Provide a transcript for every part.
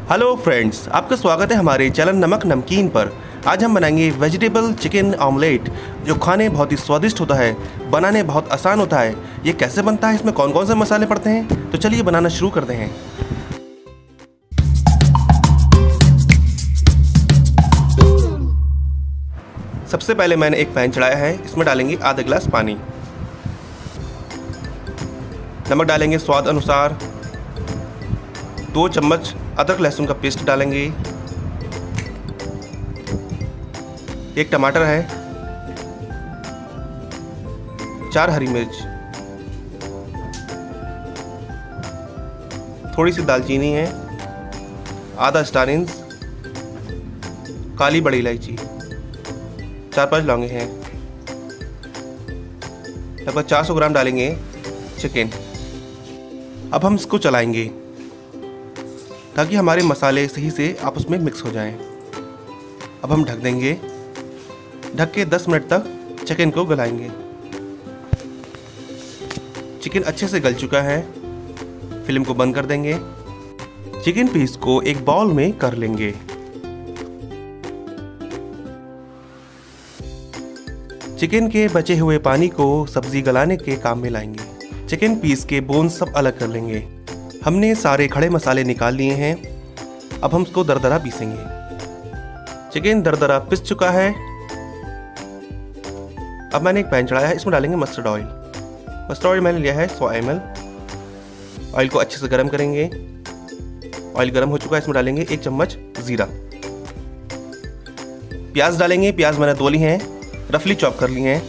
Hello friends, आपका स्वागत है हमारे चैनल नमक नमकीन पर। आज हम बनाएंगे वेजिटेबल चिकन ऑमलेट, जो खाने बहुत ही स्वादिष्ट होता है, बनाने बहुत आसान होता है। ये कैसे बनता है, इसमें कौन कौन से मसाले पड़ते हैं, तो चलिए बनाना शुरू करते हैं। सबसे पहले मैंने एक पैन चढ़ाया है, इसमें डालेंगे आधा गिलास पानी। नमक डालेंगे स्वाद अनुसार। 2 चम्मच अदरक लहसुन का पेस्ट डालेंगे। 1 टमाटर है। 4 हरी मिर्च। थोड़ी सी दालचीनी है। आधा स्टार एनिस। काली बड़ी इलायची। 4-5 लौंगे हैं। लगभग 400 ग्राम डालेंगे चिकन। अब हम इसको चलाएंगे ताकि हमारे मसाले सही से आपस में मिक्स हो जाएं। अब हम ढक देंगे। ढक के 10 मिनट तक चिकन को गलाएंगे। चिकन अच्छे से गल चुका है। फ्लेम को बंद कर देंगे। चिकन पीस को एक बाउल में कर लेंगे। चिकन के बचे हुए पानी को सब्जी गलाने के काम में लाएंगे। चिकन पीस के बोन सब अलग कर लेंगे। हमने सारे खड़े मसाले निकाल लिए हैं। अब हम इसको दरदरा पीसेंगे। चिकन दरदरा पिस चुका है। अब मैंने एक पैन चढ़ाया है, इसमें डालेंगे मस्टर्ड ऑयल। मस्टर्ड ऑयल मैंने लिया है 100 ml। ऑयल को अच्छे से गर्म करेंगे। ऑयल गर्म हो चुका है, इसमें डालेंगे 1 चम्मच जीरा। प्याज डालेंगे। प्याज मैंने 2 ली हैं, रफली चॉप कर लिए हैं।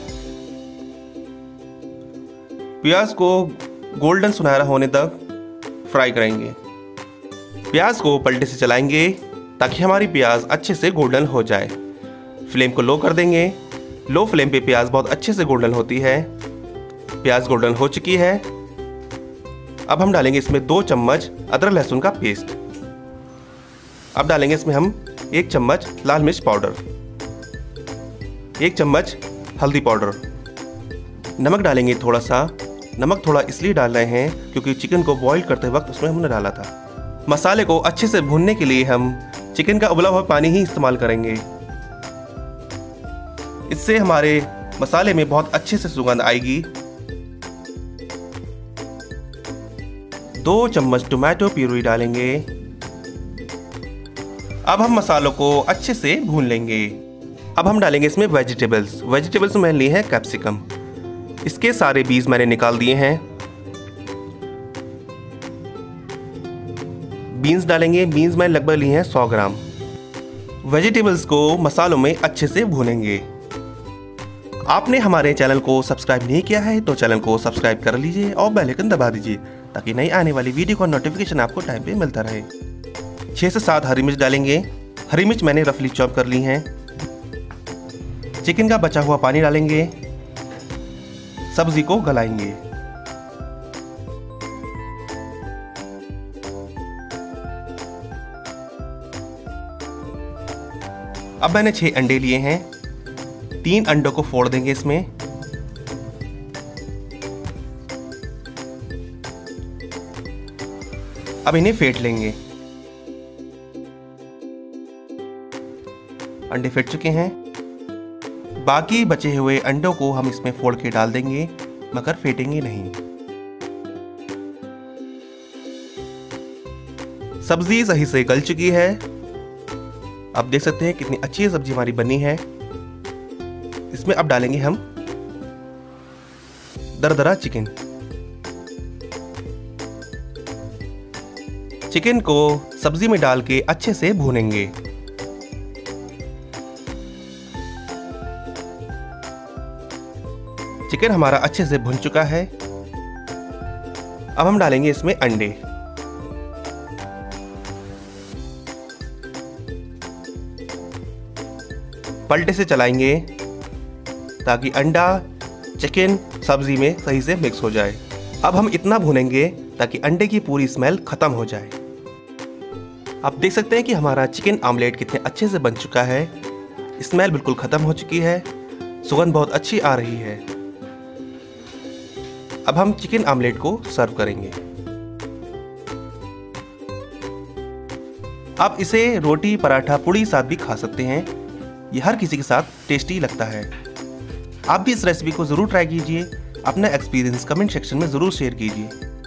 प्याज को गोल्डन सुनहरा होने तक फ्राई करेंगे। प्याज को पलटे से चलाएंगे ताकि हमारी प्याज अच्छे से गोल्डन हो जाए। फ्लेम को लो कर देंगे। लो फ्लेम पे प्याज बहुत अच्छे से गोल्डन होती है। प्याज गोल्डन हो चुकी है। अब हम डालेंगे इसमें 2 चम्मच अदरक लहसुन का पेस्ट। अब डालेंगे इसमें हम 1 चम्मच लाल मिर्च पाउडर, 1 चम्मच हल्दी पाउडर। नमक डालेंगे थोड़ा सा। नमक थोड़ा इसलिए डाल रहे हैं क्योंकि चिकन को बॉईल करते वक्त उसमें हमने डाला था। मसाले को अच्छे से भूनने के लिए हम चिकन का उबला हुआ पानी ही इस्तेमाल करेंगे। इससे हमारे मसाले में बहुत अच्छे से सुगंध आएगी। 2 चम्मच टोमेटो प्यूरी डालेंगे। अब हम मसालों को अच्छे से भून लेंगे। अब हम डालेंगे इसमें वेजिटेबल्स में लिए हैं कैप्सिकम। इसके सारे बीज मैंने निकाल दिए हैं। बीन्स डालेंगे। बीन्स मैंने लगभग लिए हैं 100 ग्राम। वेजिटेबल्स को मसालों में अच्छे से भूनेंगे। आपने हमारे चैनल को सब्सक्राइब नहीं किया है तो चैनल को सब्सक्राइब कर लीजिए और बेल आइकन दबा दीजिए ताकि नई आने वाली वीडियो का नोटिफिकेशन आपको टाइम पे मिलता रहे। 6 से 7 हरी मिर्च डालेंगे। हरी मिर्च मैंने रफली चॉप कर ली हैं। चिकन का बचा हुआ पानी डालेंगे। सब्जी को गलाएंगे। अब मैंने 6 अंडे लिए हैं। 3 अंडों को फोड़ देंगे इसमें। अब इन्हें फेंट लेंगे। अंडे फेंट चुके हैं। बाकी बचे हुए अंडों को हम इसमें फोड़ के डाल देंगे, मगर फेंटेंगे नहीं। सब्जी सही से गल चुकी है। अब देख सकते हैं कितनी अच्छी सब्जी हमारी बनी है। इसमें अब डालेंगे हम दरदरा चिकन। चिकन को सब्जी में डाल के अच्छे से भूनेंगे। चिकन हमारा अच्छे से भुन चुका है। अब हम डालेंगे इसमें अंडे। पलटे से चलाएंगे ताकि अंडा चिकन सब्जी में सही से मिक्स हो जाए। अब हम इतना भूनेंगे ताकि अंडे की पूरी स्मेल खत्म हो जाए। आप देख सकते हैं कि हमारा चिकन ऑमलेट कितने अच्छे से बन चुका है। स्मेल बिल्कुल खत्म हो चुकी है। सुगंध बहुत अच्छी आ रही है। अब हम चिकन ऑमलेट को सर्व करेंगे। आप इसे रोटी, पराठा, पूड़ी साथ भी खा सकते हैं। ये हर किसी के साथ टेस्टी लगता है। आप भी इस रेसिपी को ज़रूर ट्राई कीजिए। अपना एक्सपीरियंस कमेंट सेक्शन में ज़रूर शेयर कीजिए।